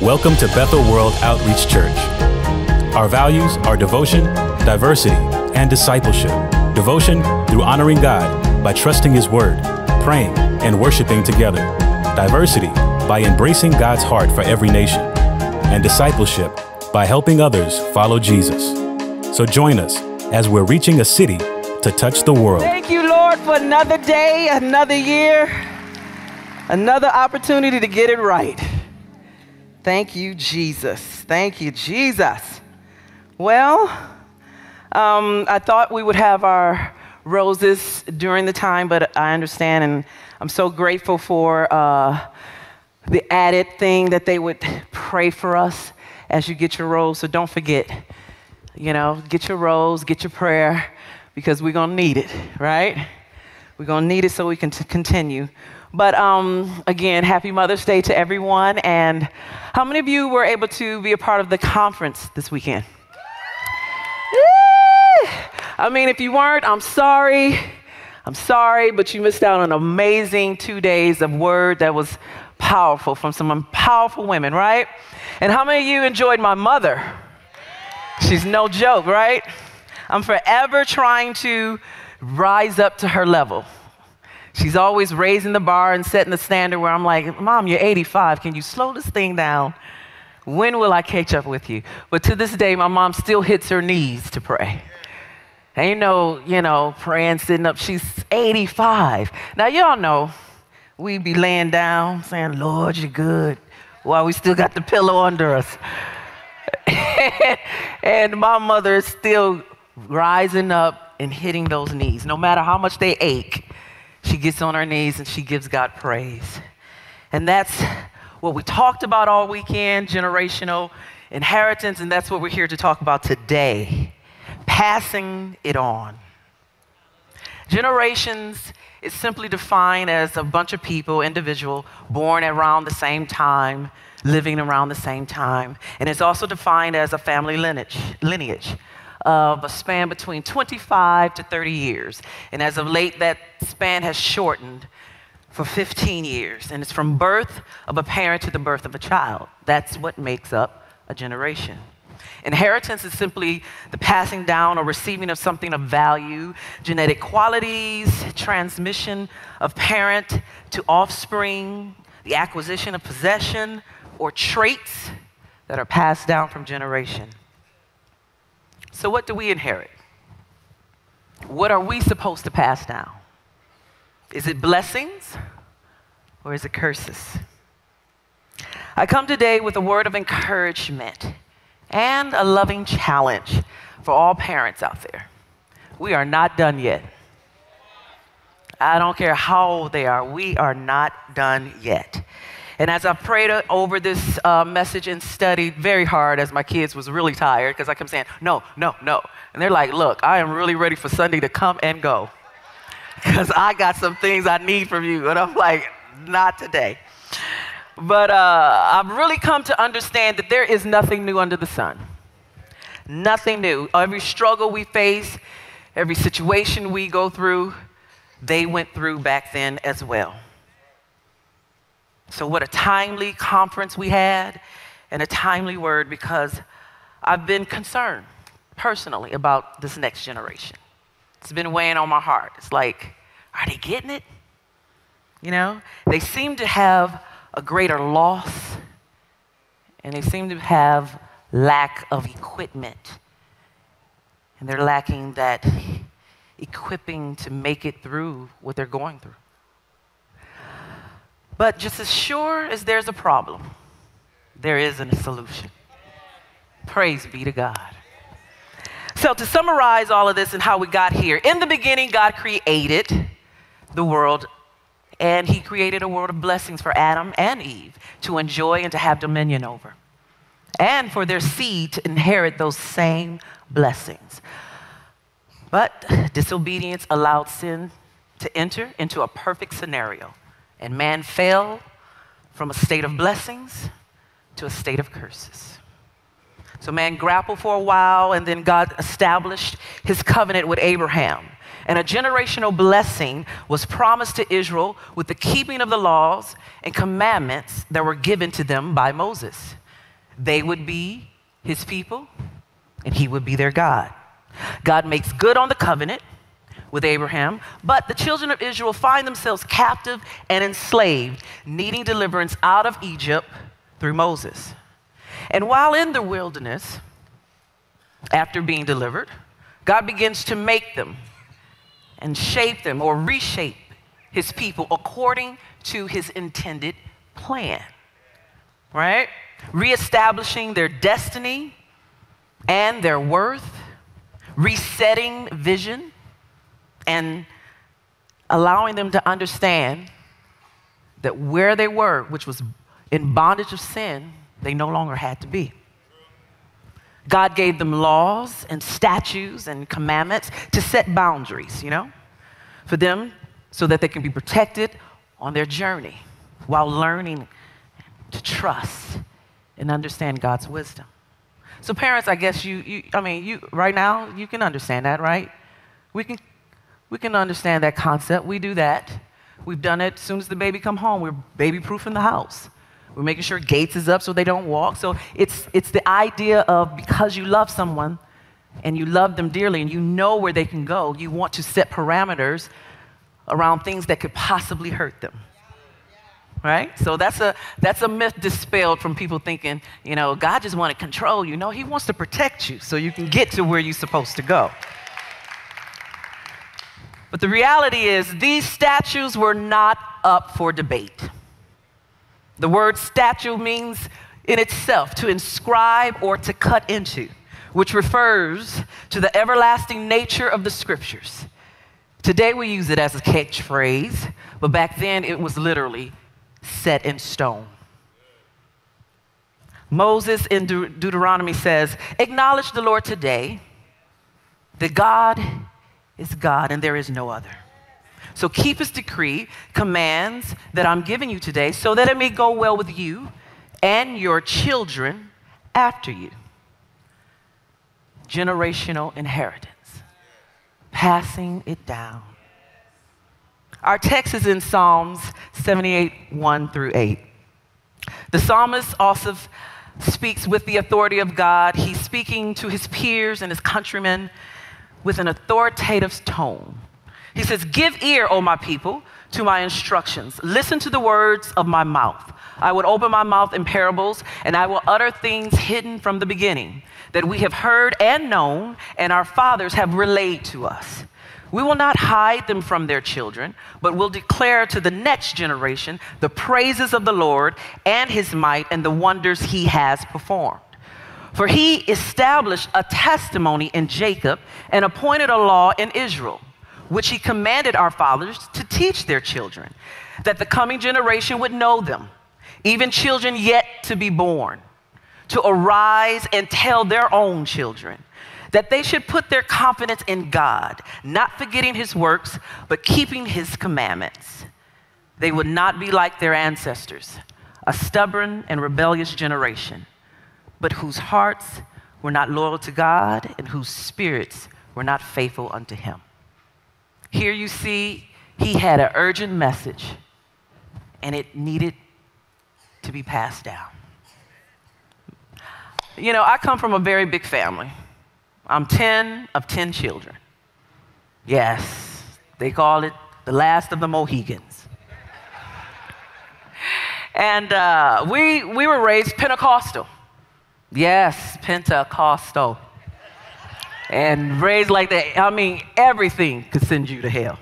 Welcome to Bethel World Outreach Church. Our values are devotion, diversity, and discipleship. Devotion through honoring God by trusting His Word, praying, and worshiping together. Diversity by embracing God's heart for every nation. And discipleship by helping others follow Jesus. So join us as we're reaching a city to touch the world. Thank you, Lord, for another day, another year, another opportunity to get it right. Thank you, Jesus. Thank you, Jesus. Well, I thought we would have our roses during the time, but I understand, and I'm so grateful for the added thing that they would pray for us as you get your rose. So don't forget, get your rose, get your prayer, because we're going to need it, right? We're going to need it so we can continue. But again, happy Mother's Day to everyone. And how many of you were able to be a part of the conference this weekend? I mean, if you weren't, I'm sorry. I'm sorry, but you missed out on an amazing 2 days of word that was powerful from some powerful women, right? And how many of you enjoyed my mother? She's no joke, right? I'm forever trying to rise up to her level. She's always raising the bar and setting the standard where I'm like, Mom, you're 85. Can you slow this thing down? When will I catch up with you? But to this day, my mom still hits her knees to pray. Ain't no, praying, sitting up. She's 85. Now, y'all know we be laying down saying, Lord, you're good, while we still got the pillow under us. And my mother is still rising up and hitting those knees. No matter how much they ache, she gets on her knees and she gives God praise. And that's what we talked about all weekend, generational inheritance, and that's what we're here to talk about today, passing it on. Generations is simply defined as a bunch of people, individual, born around the same time, living around the same time. And it's also defined as a family lineage of a span between 25 to 30 years. And as of late, that span has shortened for 15 years. And it's from birth of a parent to the birth of a child. That's what makes up a generation. Inheritance is simply the passing down or receiving of something of value, genetic qualities, transmission of parent to offspring, the acquisition of possession or traits that are passed down from generation. So what do we inherit? What are we supposed to pass down? Is it blessings or is it curses? I come today with a word of encouragement and a loving challenge for all parents out there. We are not done yet. I don't care how old they are, we are not done yet. And as I prayed over this message and studied very hard, as my kids was really tired, because I kept saying, no. And they're like, look, I am really ready for Sunday to come and go, because I got some things I need from you. And I'm like, not today. But I've really come to understand that there is nothing new under the sun. Nothing new. Every struggle we face, every situation we go through, they went through back then as well. So what a timely conference we had and a timely word, because I've been concerned personally about this next generation. It's been weighing on my heart. It's like, are they getting it? They seem to have a greater loss, and they seem to have lack of equipment. And they're lacking that equipping to make it through what they're going through. But just as sure as there's a problem, there isn't a solution. Praise be to God. So to summarize all of this and how we got here, in the beginning, God created the world, and He created a world of blessings for Adam and Eve to enjoy and to have dominion over, and for their seed to inherit those same blessings. But disobedience allowed sin to enter into a perfect scenario. And man fell from a state of blessings to a state of curses. So man grappled for a while, and then God established His covenant with Abraham. And a generational blessing was promised to Israel with the keeping of the laws and commandments that were given to them by Moses. They would be his people, and he would be their God. God makes good on the covenant with Abraham, but the children of Israel find themselves captive and enslaved, needing deliverance out of Egypt through Moses. And while in the wilderness, after being delivered, God begins to make them and shape them or reshape his people according to his intended plan, right? Reestablishing their destiny and their worth, resetting vision, and allowing them to understand that where they were, which was in bondage of sin, they no longer had to be. God gave them laws and statutes and commandments to set boundaries, for them so that they can be protected on their journey while learning to trust and understand God's wisdom. So parents, I guess you right now, you can understand that, right? We can understand that concept. We do that. We've done it as soon as the baby come home. We're baby-proofing the house. We're making sure gates is up so they don't walk. So it's the idea of, because you love someone and you love them dearly and you know where they can go, you want to set parameters around things that could possibly hurt them. Right? So that's a myth dispelled from people thinking, God just want to control you. No, he wants to protect you so you can get to where you're supposed to go. But the reality is these statutes were not up for debate. The word statute means in itself to inscribe or to cut into, which refers to the everlasting nature of the scriptures. Today we use it as a catchphrase, but back then it was literally set in stone. Moses in Deuteronomy says, acknowledge the Lord today, that God is God and there is no other. So keep his decree, commands that I'm giving you today so that it may go well with you and your children after you. Generational inheritance, passing it down. Our text is in Psalms 78, 1 through 8. The psalmist also speaks with the authority of God. He's speaking to his peers and his countrymen with an authoritative tone. He says, give ear, O my people, to my instructions. Listen to the words of my mouth. I would open my mouth in parables, and I will utter things hidden from the beginning, that we have heard and known, and our fathers have relayed to us. We will not hide them from their children, but will declare to the next generation the praises of the Lord and his might and the wonders he has performed. For he established a testimony in Jacob and appointed a law in Israel, which he commanded our fathers to teach their children, that the coming generation would know them, even children yet to be born, to arise and tell their own children, that they should put their confidence in God, not forgetting his works, but keeping his commandments. They would not be like their ancestors, a stubborn and rebellious generation, but whose hearts were not loyal to God and whose spirits were not faithful unto him. Here you see, he had an urgent message, and it needed to be passed down. I come from a very big family. I'm 10 of 10 children. Yes, they call it the last of the Mohegans. And we were raised Pentecostal. Yes, Pentecostal. And raised like that. Everything could send you to hell.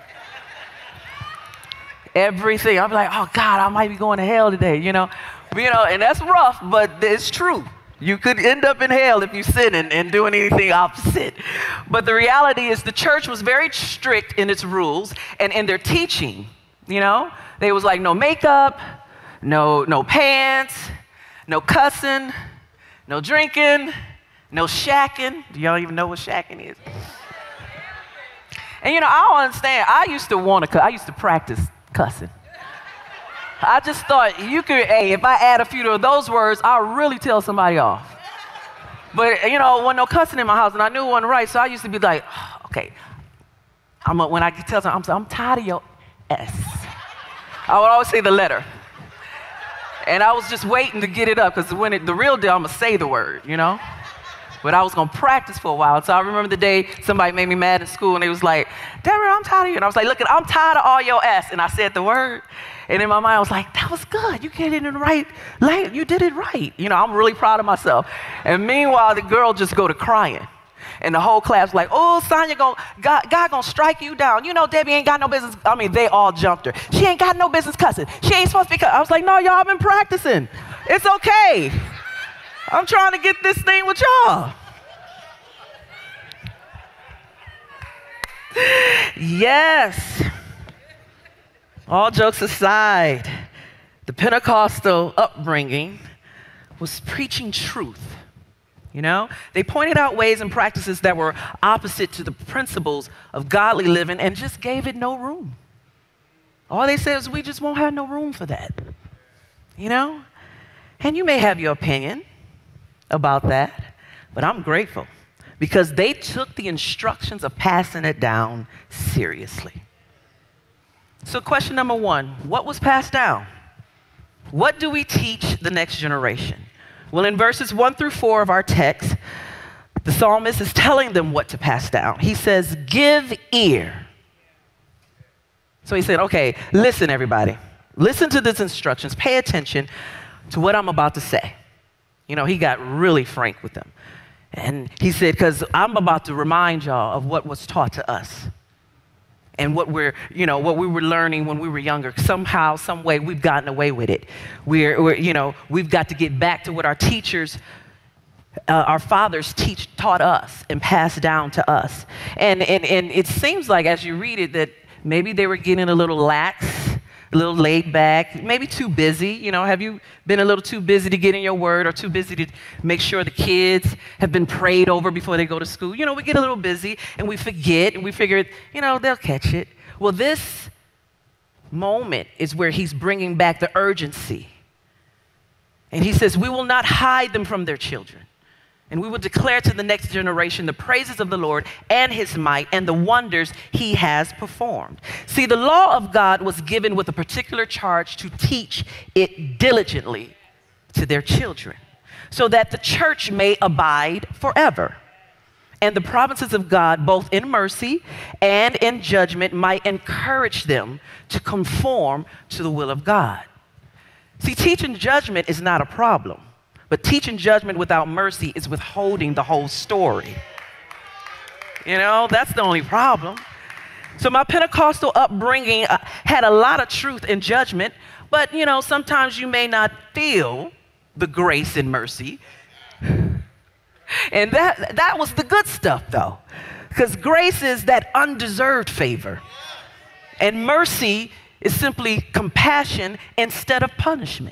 Everything. I'm like, oh God, I might be going to hell today, and that's rough, but it's true. You could end up in hell if you sin and doing anything opposite. But the reality is the church was very strict in its rules and in their teaching. They was like no makeup, no pants, no cussing, no drinking, no shacking. Do y'all even know what shacking is? And I don't understand. I used to practice cussing. I just thought if I add a few of those words, I'll really tell somebody off. But, wasn't no cussing in my house, and I knew it wasn't right, so I used to be like, oh, okay. When I tell someone, I'm tired of your S. I would always say the letter. And I was just waiting to get it up because the real deal, I'm going to say the word, you know? But I was going to practice for a while. So I remember the day somebody made me mad in school and they was like, Deborah, I'm tired of you. And I was like, look, I'm tired of all your S. And I said the word. And in my mind, I was like, that was good. You get it in the right lane. You did it right. You know, I'm really proud of myself. And meanwhile, the girl just go to crying. And the whole class was like, oh, Sonya, God gonna strike you down. You know, Debbie ain't got no business. I mean, they all jumped her. She ain't got no business cussing. She ain't supposed to be cussing. I was like, no, y'all, I've been practicing. It's okay. I'm trying to get this thing with y'all. Yes. All jokes aside, the Pentecostal upbringing was preaching truth. You know, they pointed out ways and practices that were opposite to the principles of godly living and just gave it no room. All they said is we just won't have no room for that. You know? And you may have your opinion about that, but I'm grateful because they took the instructions of passing it down seriously. So question number one, what was passed down? What do we teach the next generation? Well, in verses 1 through 4 of our text, the psalmist is telling them what to pass down. He says, give ear. So he said, okay, listen, everybody. Listen to these instructions. Pay attention to what I'm about to say. You know, he got really frank with them. And he said, because I'm about to remind y'all of what was taught to us. And what we were learning when we were younger. Somehow, some way, we've gotten away with it. We've got to get back to what our teachers, our fathers taught us and passed down to us. And it seems like as you read it that maybe they were getting a little lax, a little laid back, maybe too busy. You know, have you been a little too busy to get in your word or too busy to make sure the kids have been prayed over before they go to school? You know, we get a little busy and we forget and we figure, you know, they'll catch it. Well, this moment is where he's bringing back the urgency. And he says, we will not hide them from their children. And we will declare to the next generation the praises of the Lord and his might and the wonders he has performed. See, the law of God was given with a particular charge to teach it diligently to their children, so that the church may abide forever. And the promises of God, both in mercy and in judgment, might encourage them to conform to the will of God. See, teaching judgment is not a problem. But teaching judgment without mercy is withholding the whole story. You know, that's the only problem. So my Pentecostal upbringing had a lot of truth and judgment, but, you know, sometimes you may not feel the grace and mercy. And that was the good stuff, though, because grace is that undeserved favor. And mercy is simply compassion instead of punishment.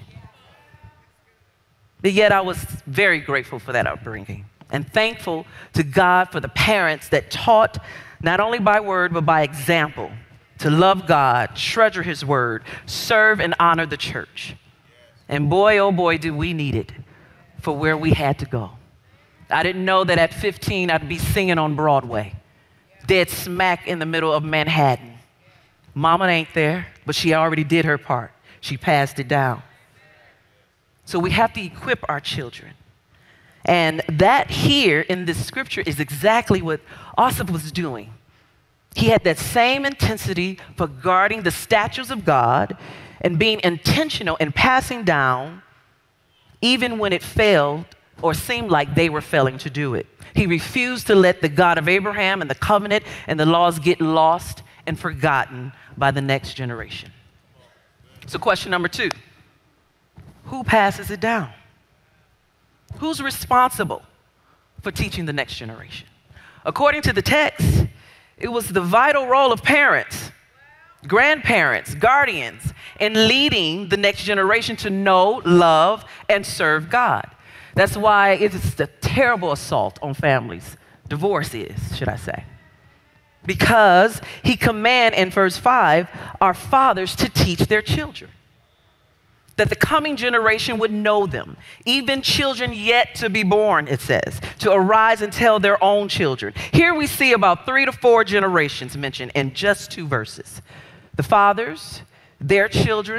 But yet I was very grateful for that upbringing and thankful to God for the parents that taught not only by word but by example to love God, treasure his word, serve and honor the church. And boy, oh boy, did we need it for where we had to go. I didn't know that at 15 I'd be singing on Broadway, dead smack in the middle of Manhattan. Mama ain't there, but she already did her part. She passed it down. So we have to equip our children. And that here in this scripture is exactly what Asaph was doing. He had that same intensity for guarding the statutes of God and being intentional in passing down even when it failed or seemed like they were failing to do it. He refused to let the God of Abraham and the covenant and the laws get lost and forgotten by the next generation. So question number 2. Who passes it down? Who's responsible for teaching the next generation? According to the text, it was the vital role of parents, grandparents, guardians, in leading the next generation to know, love, and serve God. That's why it is a terrible assault on families. Divorce is, should I say. Because he commanded in verse 5 our fathers to teach their children, that the coming generation would know them, even children yet to be born, it says, to arise and tell their own children. Here we see about 3 to 4 generations mentioned in just 2 verses. The fathers, their children,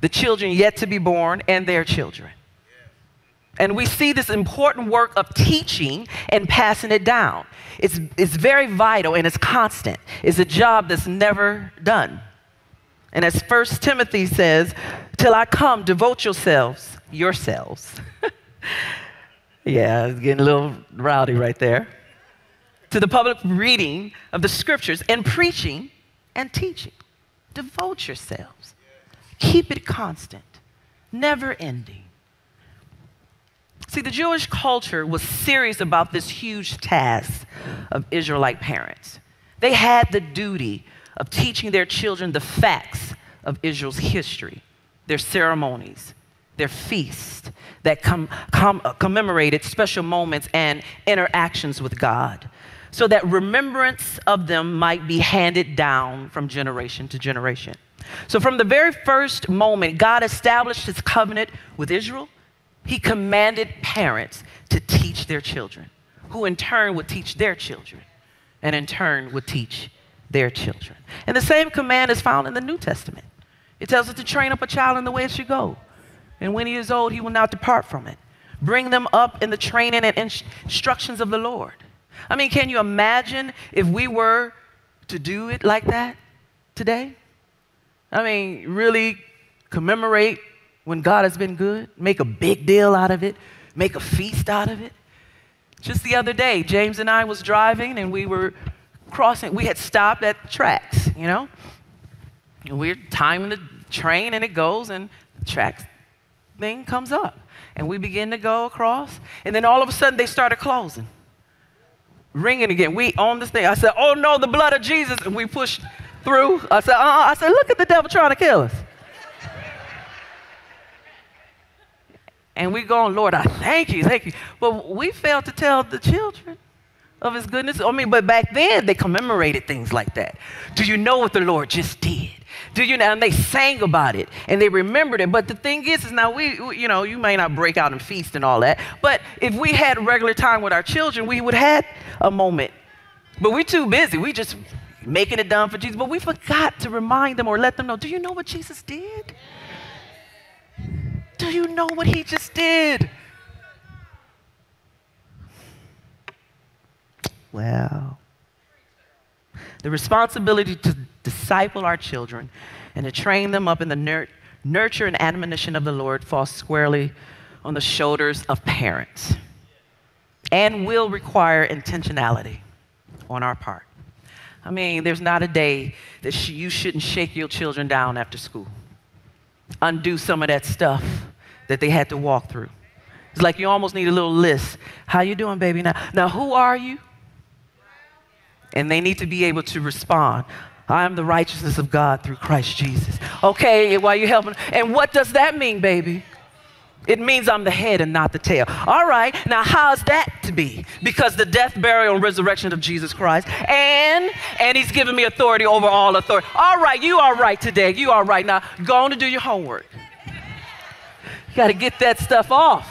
the children yet to be born, and their children. And we see this important work of teaching and passing it down. It's very vital and it's constant. It's a job that's never done. And as 1 Timothy says, till I come, devote yourselves. Yeah, it's getting a little rowdy right there. To the public reading of the scriptures and preaching and teaching. Devote yourselves. Keep it constant, never ending. See, the Jewish culture was serious about this huge task of Israelite parents. They had the duty of teaching their children the facts of Israel's history, their ceremonies, their feasts that commemorated special moments and interactions with God, so that remembrance of them might be handed down from generation to generation. So from the very first moment God established his covenant with Israel, he commanded parents to teach their children, who in turn would teach their children, and in turn would teach their children. And the same command is found in the New Testament. It tells us to train up a child in the way it should go. And when he is old, he will not depart from it. Bring them up in the training and instructions of the Lord. I mean, can you imagine if we were to do it like that today? I mean, really commemorate when God has been good, make a big deal out of it, make a feast out of it. Just the other day, James and I was driving and we were crossing, we had stopped at tracks, you know? And we're timing the train and it goes and the tracks thing comes up. And we begin to go across and then all of a sudden they started closing. Ringing again. We on this thing. I said, oh no, the blood of Jesus. And we pushed through. I said, look at the devil trying to kill us. And we going, Lord, I thank you. But we failed to tell the children of his goodness. I mean, but back then they commemorated things like that. Do you know what the Lord just did? Do you know? And they sang about it and they remembered it. But the thing is now we, you know, you may not break out and feast and all that. But if we had regular time with our children, we would have had a moment. But we're too busy. We just making it done for Jesus. But we forgot to remind them or let them know, do you know what Jesus did? Do you know what he just did? Well, the responsibility to disciple our children and to train them up in the nurture and admonition of the Lord falls squarely on the shoulders of parents and will require intentionality on our part. I mean, there's not a day that you shouldn't shake your children down after school. Undo some of that stuff that they had to walk through. It's like you almost need a little list. How you doing, baby? Now who are you? And they need to be able to respond. I am the righteousness of God through Christ Jesus. Okay, while you're helping. And what does that mean, baby? It means I'm the head and not the tail. All right, now how's that to be? Because the death, burial, and resurrection of Jesus Christ. And he's given me authority over all authority. All right, you are right today. You are right. Now, go on and do your homework. You got to get that stuff off.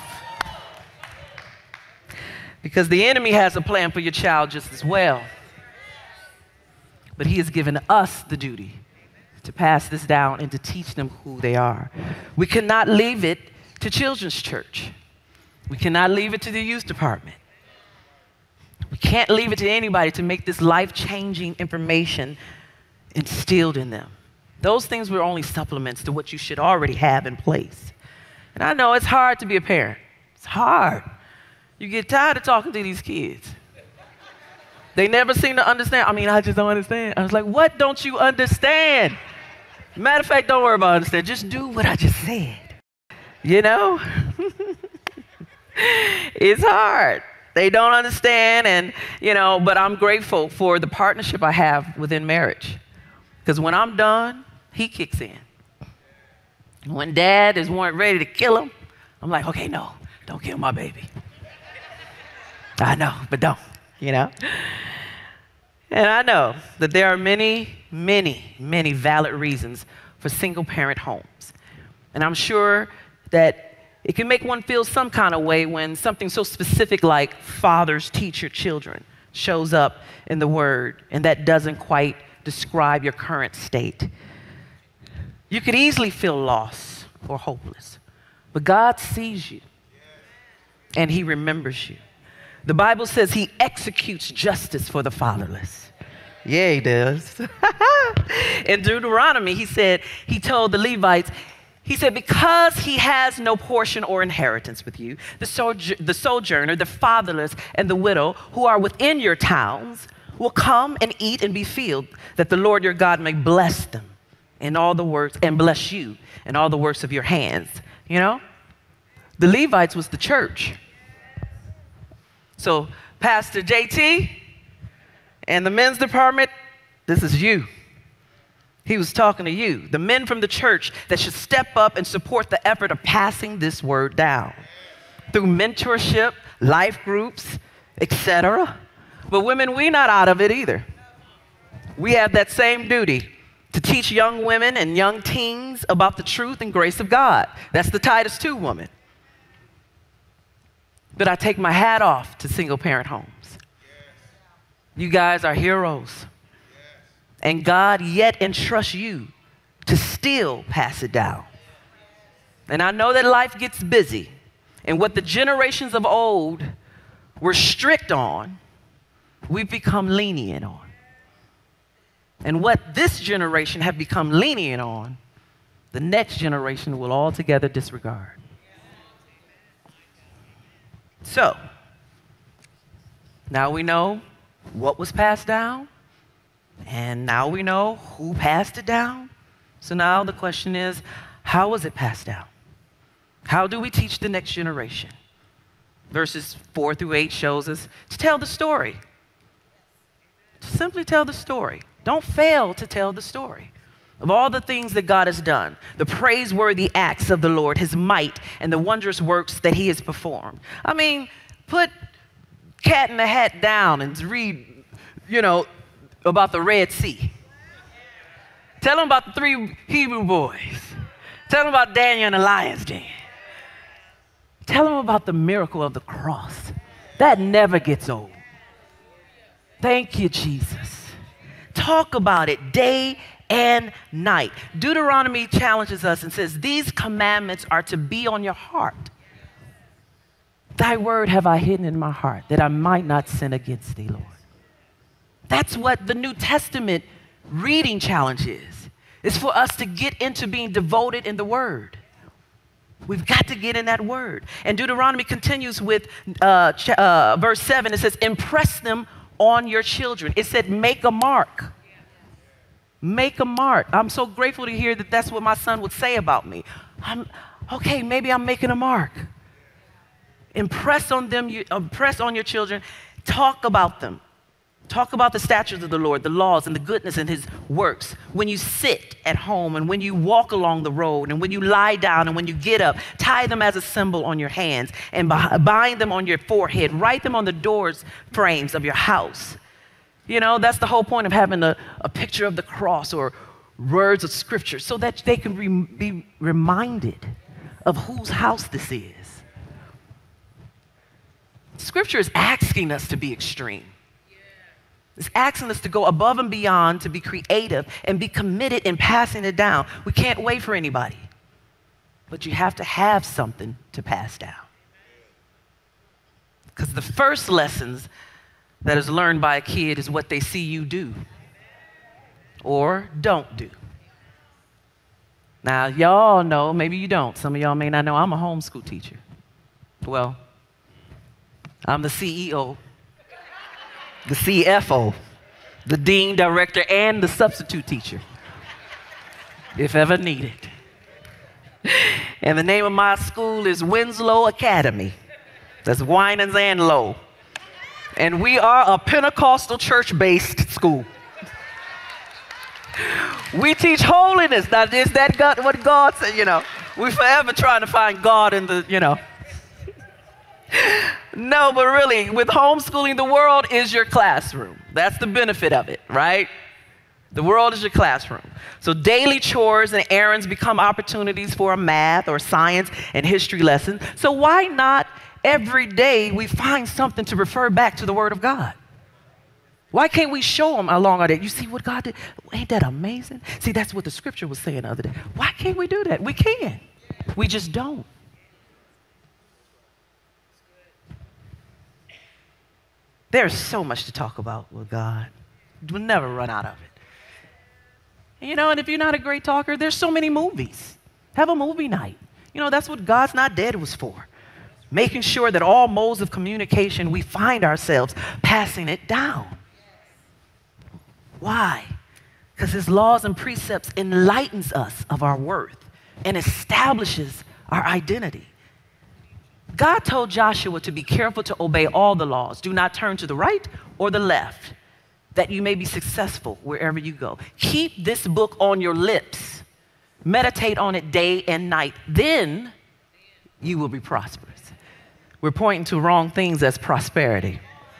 Because the enemy has a plan for your child just as well. But he has given us the duty to pass this down and to teach them who they are. We cannot leave it to children's church. We cannot leave it to the youth department. We can't leave it to anybody to make this life-changing information instilled in them. Those things were only supplements to what you should already have in place. And I know it's hard to be a parent. It's hard. You get tired of talking to these kids. They never seem to understand. I mean, I just don't understand. I was like, what don't you understand? Matter of fact, don't worry about understanding. Just do what I just said. You know? It's hard. They don't understand, and, you know, but I'm grateful for the partnership I have within marriage. Because when I'm done, he kicks in. When dad is ready to kill him, I'm like, okay, no, don't kill my baby. I know, but don't, you know? And I know that there are many, many, many valid reasons for single-parent homes. And I'm sure that it can make one feel some kind of way when something so specific like fathers teach your children shows up in the Word, and that doesn't quite describe your current state. You could easily feel lost or hopeless. But God sees you, and he remembers you. The Bible says he executes justice for the fatherless. Yeah, he does. In Deuteronomy, he told the Levites, he said, because he has no portion or inheritance with you, the sojourner, the fatherless, and the widow who are within your towns will come and eat and be filled, that the Lord your God may bless them in all the works, and bless you in all the works of your hands. You know, the Levites was the church. So Pastor JT and the men's department, this is you. He was talking to you, the men from the church that should step up and support the effort of passing this word down through mentorship, life groups, etc. But women, we're not out of it either. We have that same duty to teach young women and young teens about the truth and grace of God. That's the Titus 2 woman. But I take my hat off to single parent homes. You guys are heroes. And God yet entrusts you to still pass it down. And I know that life gets busy, and what the generations of old were strict on, we've become lenient on. And what this generation have become lenient on, the next generation will altogether disregard. So, now we know what was passed down, and now we know who passed it down. So now the question is, how was it passed down? How do we teach the next generation? Verses 4 through 8 shows us to tell the story. To simply tell the story. Don't fail to tell the story of all the things that God has done, the praiseworthy acts of the Lord, his might, and the wondrous works that he has performed. I mean, put Cat in the Hat down and read, about the Red Sea. Tell them about the 3 Hebrew boys. Tell them about Daniel in the lion's den. Tell them about the miracle of the cross. That never gets old. Thank you, Jesus. Talk about it day and night. Deuteronomy challenges us and says, these commandments are to be on your heart. Thy word have I hidden in my heart, that I might not sin against thee, Lord. That's what the New Testament reading challenge is. It's for us to get into being devoted in the word. We've got to get in that word. And Deuteronomy continues with verse 7. It says, impress them on your children. It said, make a mark. Make a mark. I'm so grateful to hear that that's what my son would say about me. Okay, maybe I'm making a mark. Impress on them, impress on your children. Talk about them. Talk about the statutes of the Lord, the laws and the goodness in his works. When you sit at home and when you walk along the road and when you lie down and when you get up, tie them as a symbol on your hands and bind them on your forehead. Write them on the doors frames of your house. That's the whole point of having a picture of the cross or words of scripture so that they can be reminded of whose house this is. Scripture is asking us to be extreme. It's asking us to go above and beyond, to be creative and be committed in passing it down. We can't wait for anybody, but you have to have something to pass down. Because the first lessons that is learned by a kid is what they see you do or don't do. Now, y'all know, maybe you don't. Some of y'all may not know, I'm a homeschool teacher. Well, I'm the CEO, the CFO, the dean, director, and the substitute teacher, if ever needed. And the name of my school is Winslow Academy. That's Winans and Lowe. And we are a Pentecostal church-based school. We teach holiness. Now, is that God, what God said? We forever trying to find God in the, No, but really, with homeschooling, the world is your classroom. That's the benefit of it, right? The world is your classroom. So daily chores and errands become opportunities for a math or science and history lesson. So why not every day we find something to refer back to the Word of God? Why can't we show them along our day? You see what God did? Ain't that amazing? See, that's what the scripture was saying the other day. Why can't we do that? We can. We just don't. There's so much to talk about with God. We'll never run out of it. And if you're not a great talker, there's so many movies. Have a movie night. That's what God's Not Dead was for. Making sure that all modes of communication, we find ourselves passing it down. Why? Because his laws and precepts enlightens us of our worth and establishes our identity. God told Joshua to be careful to obey all the laws. Do not turn to the right or the left, that you may be successful wherever you go. Keep this book on your lips. Meditate on it day and night. Then you will be prosperous. We're pointing to wrong things as prosperity.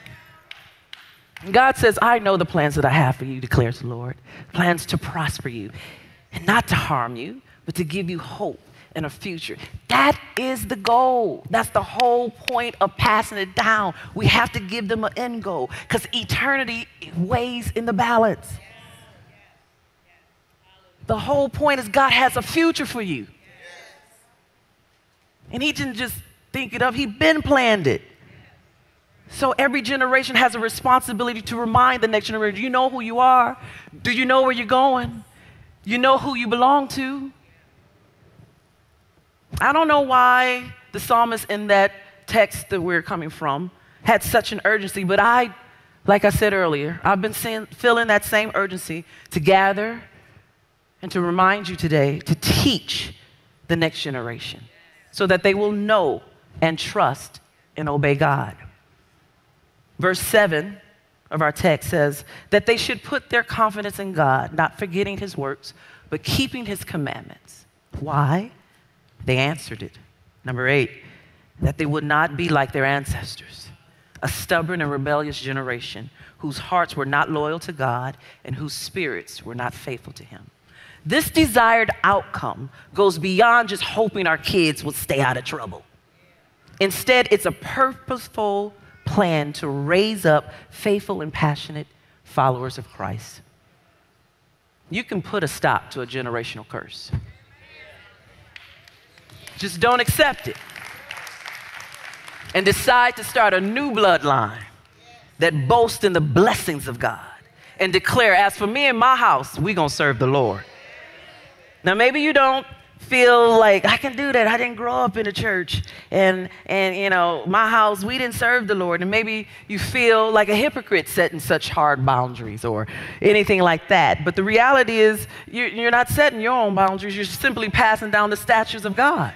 God says, I know the plans that I have for you, declares the Lord. Plans to prosper you and not to harm you, but to give you hope and a future. That is the goal. That's the whole point of passing it down. We have to give them an end goal because eternity weighs in the balance. The whole point is God has a future for you. And he didn't just think it up, he been planned it. So every generation has a responsibility to remind the next generation, do you know who you are? Do you know where you're going? You know who you belong to? I don't know why the psalmist in that text that we're coming from had such an urgency, but like I said earlier, I've been feeling that same urgency to gather and to remind you today to teach the next generation so that they will know and trust and obey God. Verse 7 of our text says that they should put their confidence in God, not forgetting his works, but keeping his commandments. Why? They answered it. Number 8, that they would not be like their ancestors, a stubborn and rebellious generation whose hearts were not loyal to God and whose spirits were not faithful to him. This desired outcome goes beyond just hoping our kids will stay out of trouble. Instead, it's a purposeful plan to raise up faithful and passionate followers of Christ. You can put a stop to a generational curse. Just don't accept it. And decide to start a new bloodline that boasts in the blessings of God and declare, as for me and my house, we're going to serve the Lord. Now, maybe you don't feel like I can do that. I didn't grow up in a church and my house, we didn't serve the Lord. And maybe you feel like a hypocrite setting such hard boundaries or anything like that. But the reality is you're not setting your own boundaries. You're simply passing down the statutes of God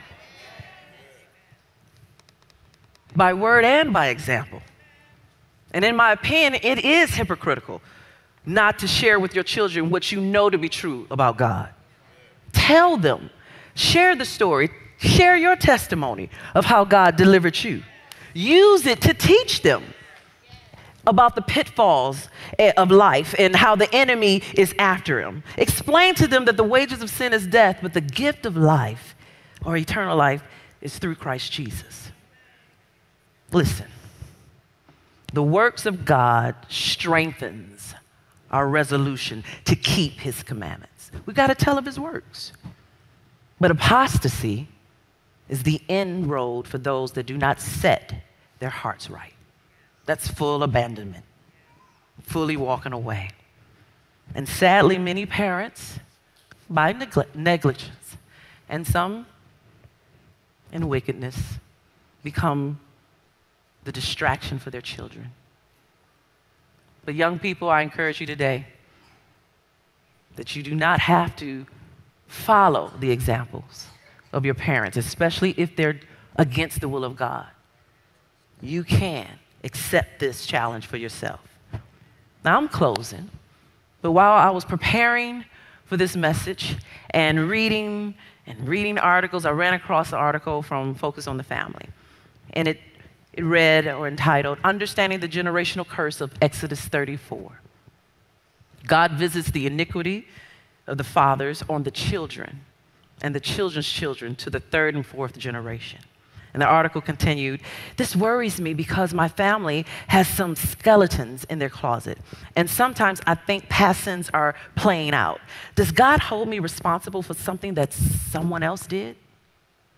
by word and by example. And in my opinion, it is hypocritical not to share with your children what you know to be true about God. Tell them. Share the story. Share your testimony of how God delivered you. Use it to teach them about the pitfalls of life and how the enemy is after him. Explain to them that the wages of sin is death, but the gift of life or eternal life is through Christ Jesus. Listen, the works of God strengthens our resolution to keep his commandments. We got to tell of his works. But apostasy is the end road for those that do not set their hearts right. That's full abandonment, fully walking away. And sadly, many parents, by negligence, and some in wickedness, become the distraction for their children. But young people, I encourage you today that you do not have to follow the examples of your parents, especially if they're against the will of God. You can accept this challenge for yourself. Now I'm closing, but while I was preparing for this message and reading articles, I ran across an article from Focus on the Family. And it read or entitled, Understanding the Generational Curse of Exodus 34. God visits the iniquity of the fathers on the children and the children's children to the third and fourth generation. And the article continued, this worries me because my family has some skeletons in their closet. And sometimes I think past sins are playing out. Does God hold me responsible for something that someone else did?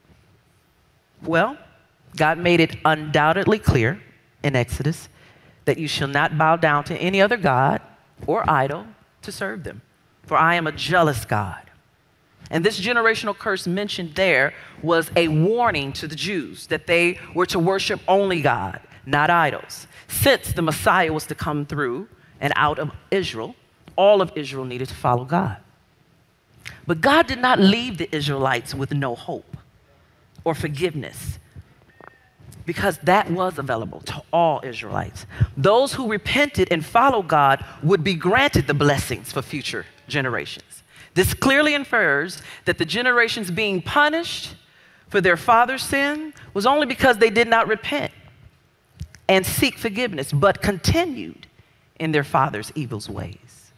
Well, God made it undoubtedly clear in Exodus that you shall not bow down to any other god or idol to serve them, for I am a jealous God. And this generational curse mentioned there was a warning to the Jews that they were to worship only God, not idols. Since the Messiah was to come through and out of Israel, all of Israel needed to follow God. But God did not leave the Israelites with no hope or forgiveness, because that was available to all Israelites. Those who repented and followed God would be granted the blessings for future generations. This clearly infers that the generations being punished for their father's sin was only because they did not repent and seek forgiveness, but continued in their father's evil ways.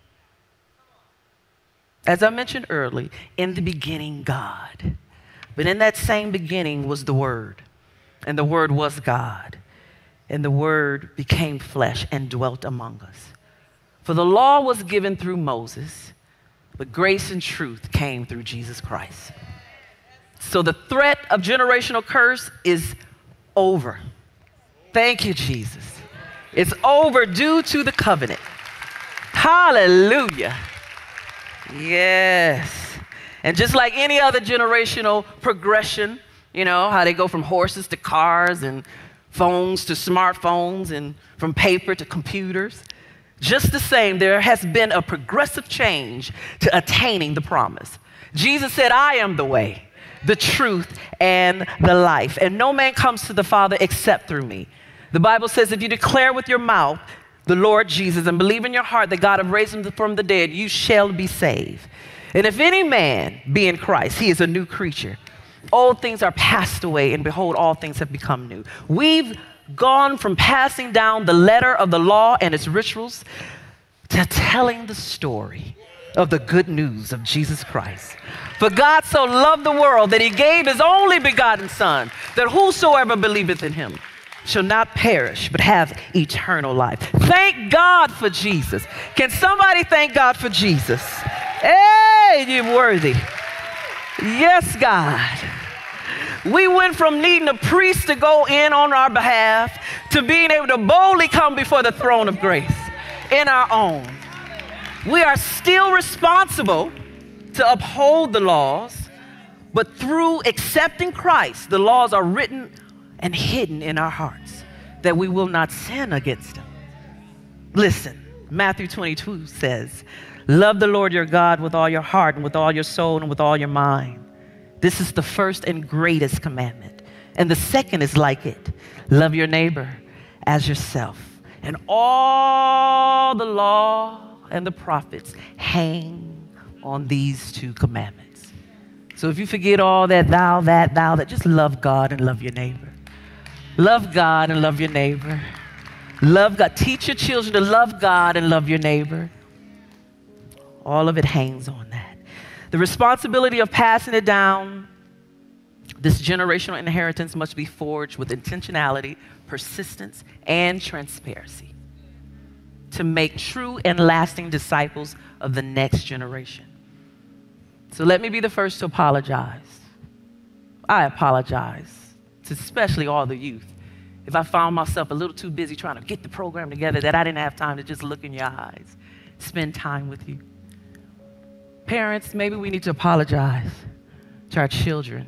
As I mentioned earlier, in the beginning, God. But in that same beginning was the Word, and the Word was God, and the Word became flesh and dwelt among us. For the law was given through Moses, but grace and truth came through Jesus Christ. So the threat of generational curse is over. Thank you, Jesus. It's over due to the covenant. Hallelujah. Yes. And just like any other generational progression, you know, how they go from horses to cars and phones to smartphones and from paper to computers, just the same, there has been a progressive change to attaining the promise. Jesus said, I am the way, the truth, and the life. And no man comes to the Father except through me. The Bible says if you declare with your mouth the Lord Jesus and believe in your heart that God has raised him from the dead, you shall be saved. And if any man be in Christ, he is a new creature. Old things are passed away, and behold, all things have become new. We've gone from passing down the letter of the law and its rituals to telling the story of the good news of Jesus Christ. For God so loved the world that he gave his only begotten Son, that whosoever believeth in him shall not perish, but have eternal life. Thank God for Jesus. Can somebody thank God for Jesus? Hey, you're worthy. Yes, God. We went from needing a priest to go in on our behalf to being able to boldly come before the throne of grace in our own. We are still responsible to uphold the laws, but through accepting Christ, the laws are written and hidden in our hearts that we will not sin against them. Listen, Matthew 22 says, love the Lord your God with all your heart and with all your soul and with all your mind. This is the first and greatest commandment. And the second is like it. Love your neighbor as yourself. And all the law and the prophets hang on these two commandments. So if you forget all that, thou, just love God and love your neighbor. Love God and love your neighbor. Love God. Teach your children to love God and love your neighbor. All of it hangs on that. The responsibility of passing it down, this generational inheritance must be forged with intentionality, persistence, and transparency to make true and lasting disciples of the next generation. So let me be the first to apologize. I apologize to especially all the youth if I found myself a little too busy trying to get the program together that I didn't have time to just look in your eyes, spend time with you. Parents, maybe we need to apologize to our children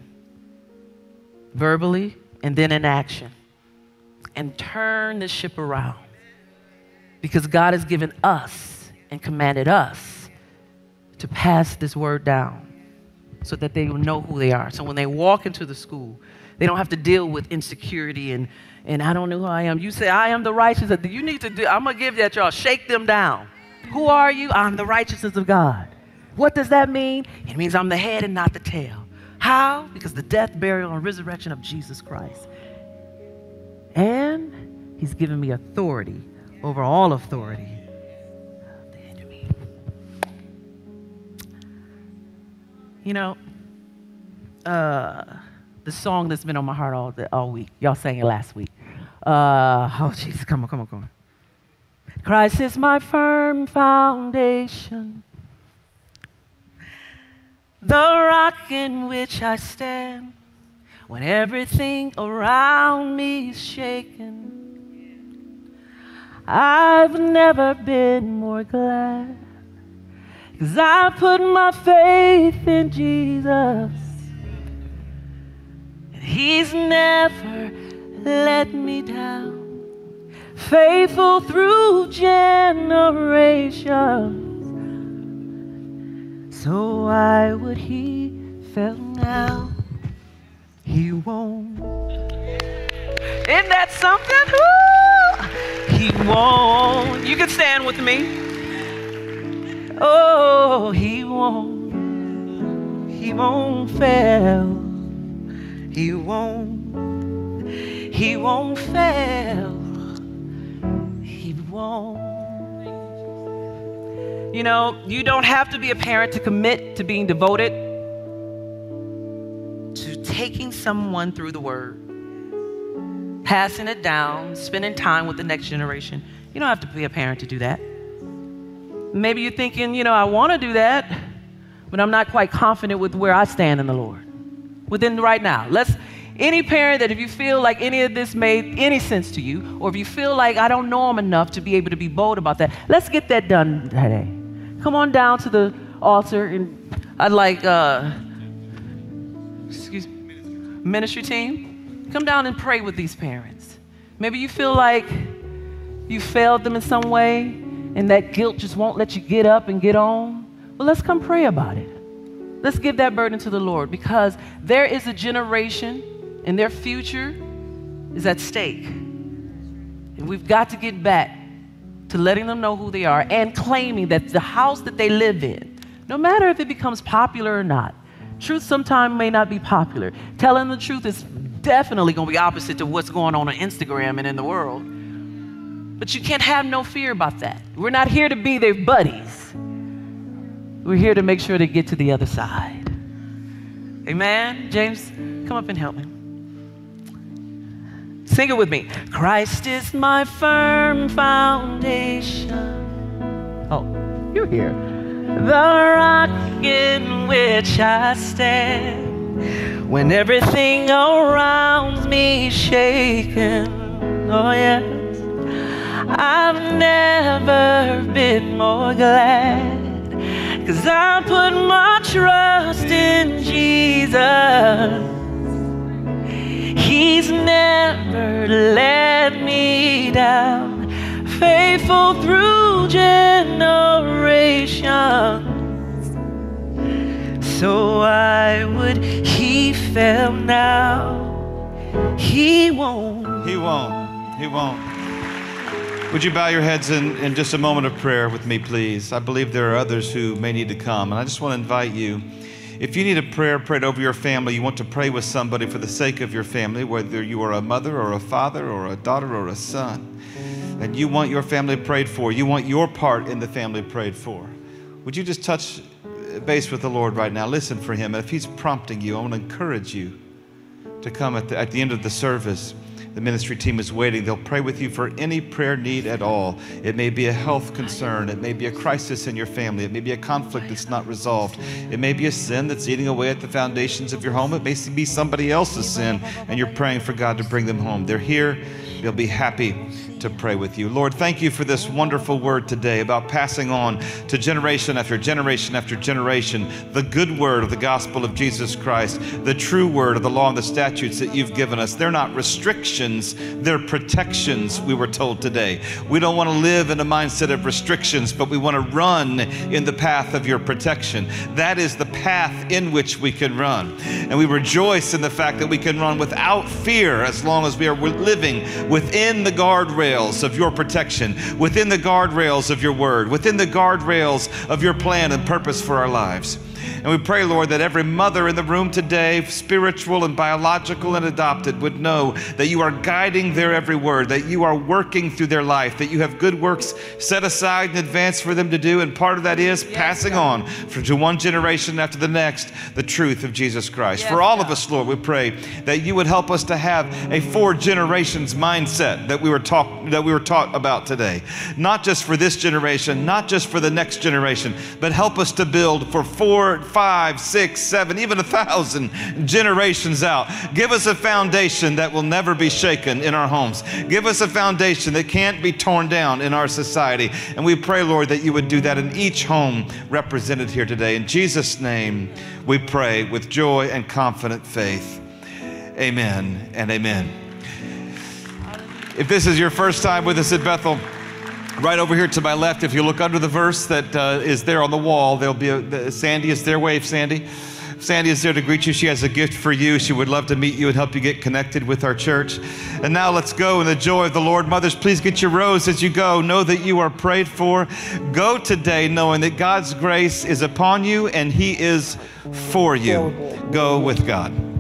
verbally and then in action and turn this ship around, because God has given us and commanded us to pass this word down so that they will know who they are. So when they walk into the school, they don't have to deal with insecurity and I don't know who I am. You say, I am the righteousness. You need to do, I'm going to give that, y'all. Shake them down. Who are you? I'm the righteousness of God. What does that mean? It means I'm the head and not the tail. How? Because the death, burial, and resurrection of Jesus Christ. And he's given me authority over all authority of the enemy. You know, the song that's been on my heart all week. Y'all sang it last week. Oh, Jesus, come on. Christ is my firm foundation, the rock in which I stand. when everything around me is shaking. I've never been more glad, 'cause I put my faith in Jesus, and He's never let me down. Faithful through generations. So why would He fail now? He won't. Isn't that something? Woo! He won't. You can stand with me. Oh, He won't. He won't fail. He won't. He won't fail. He won't. You know, you don't have to be a parent to commit to being devoted to taking someone through the Word, passing it down, spending time with the next generation. You don't have to be a parent to do that. Maybe you're thinking, you know, I want to do that, but I'm not quite confident with where I stand in the Lord. Within right now, any parent that if you feel like any of this made any sense to you, or if you feel like I don't know them enough to be able to be bold about that, let's get that done today. Come on down to the altar, and I'd like, ministry team, come down and pray with these parents. Maybe you feel like you failed them in some way, and that guilt just won't let you get up and get on. Well, let's come pray about it. Let's give that burden to the Lord, because there is a generation and their future is at stake. And we've got to get back to letting them know who they are and claiming that the house that they live in, no matter if it becomes popular or not, truth sometimes may not be popular. Telling the truth is definitely going to be opposite to what's going on Instagram and in the world. But you can't have no fear about that. We're not here to be their buddies. We're here to make sure they get to the other side. Amen? James, come up and help me. Sing it with me. Christ is my firm foundation. Oh, you're here. The rock in which I stand when everything around me is shaken. Oh yes, I've never been more glad, 'cause I put my trust in Jesus. He's never let me down, faithful through generations. So why would He fail now? He won't. He won't. He won't. Would you bow your heads in just a moment of prayer with me, please? I believe there are others who may need to come, and I just want to invite you. If you need a prayer prayed over your family, you want to pray with somebody for the sake of your family, whether you are a mother or a father or a daughter or a son, and you want your family prayed for, you want your part in the family prayed for, would you just touch base with the Lord right now? Listen for Him. And if He's prompting you, I want to encourage you to come at the end of the service. The ministry team is waiting. They'll pray with you for any prayer need at all. It may be a health concern. It may be a crisis in your family. It may be a conflict that's not resolved. It may be a sin that's eating away at the foundations of your home. It may be somebody else's sin, and you're praying for God to bring them home. They're here. They'll be happy to pray with you. Lord, thank you for this wonderful word today about passing on to generation after generation after generation the good word of the gospel of Jesus Christ, the true word of the law and the statutes that you've given us. They're not restrictions, they're protections, we were told today. We don't want to live in a mindset of restrictions, but we want to run in the path of your protection. That is the path in which we can run. And we rejoice in the fact that we can run without fear as long as we are living within the guardrails of your protection, within the guardrails of your word, within the guardrails of your plan and purpose for our lives. And we pray, Lord, that every mother in the room today, spiritual and biological and adopted, would know that you are guiding their every word, that you are working through their life, that you have good works set aside in advance for them to do. And part of that is passing on to one generation after the next the truth of Jesus Christ. For all of us, Lord, we pray that you would help us to have a 4 generations mindset that we were taught about today. Not just for this generation, not just for the next generation, but help us to build for 4 4, 5, 6, 7, even 1,000 generations out. Give us a foundation that will never be shaken in our homes. Give us a foundation that can't be torn down in our society. And we pray, Lord, that you would do that in each home represented here today. In Jesus' name, we pray with joy and confident faith. Amen and amen. If this is your first time with us at Bethel, right over here to my left, if you look under the verse that is there on the wall, there'll be Sandy is there. Wave, Sandy. Sandy is there to greet you. She has a gift for you. She would love to meet you and help you get connected with our church. And now let's go in the joy of the Lord. Mothers, please get your rose as you go. Know that you are prayed for. Go today knowing that God's grace is upon you and He is for you. Go with God.